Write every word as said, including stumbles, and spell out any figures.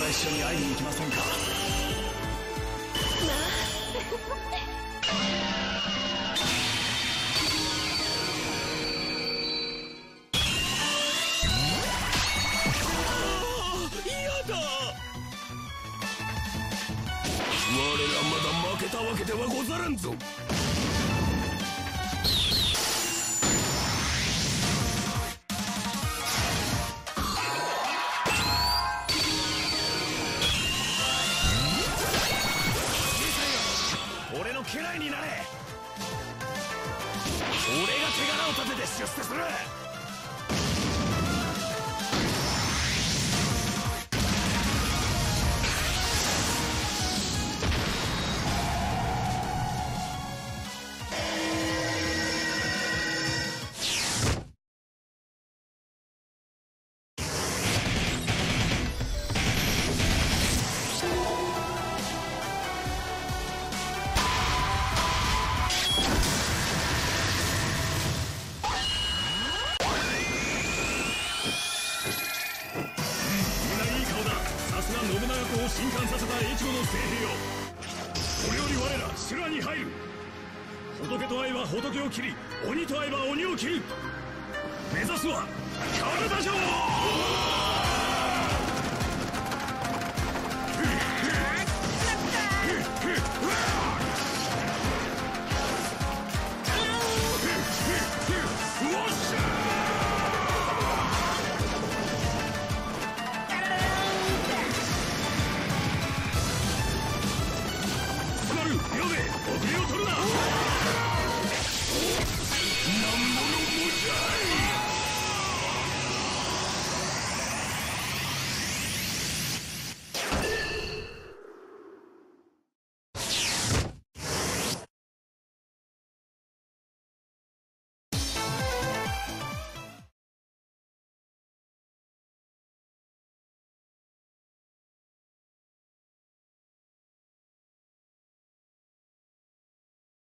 から一緒に会いに行きませんか。 我らまだ負けたわけではござらんぞ。俺の家来になれ。俺が手柄を立てて出世する。信長公を震撼させた越後の精兵よ。これより我ら修羅に入る。仏と会えば仏を切り、鬼と会えば鬼を切る。目指すはカルマ城。